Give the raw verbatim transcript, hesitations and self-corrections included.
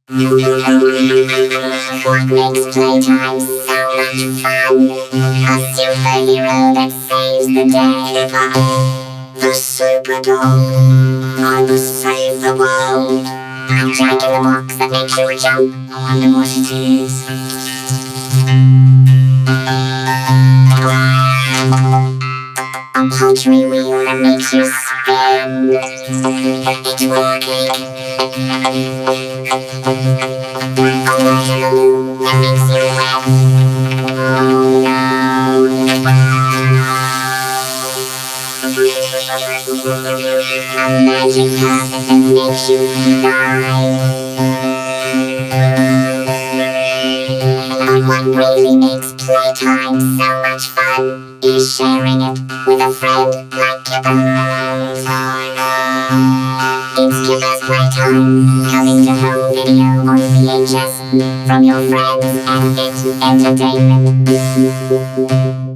What makes playtime so much fun? A superhero that saves the day. The super dog, I must save the world. I'm Jack in the box that makes you jump. I wonder what it is. A pottery wheel that makes you spin. It's working. A watermelon that makes you wet. Oh no. A magic carpet that makes you fly. But what really makes playtime so much fun is sharing it with a friend like Kipper. It's Kipper's Playtime, coming to home video on V H S from your friends at Fit Entertainment.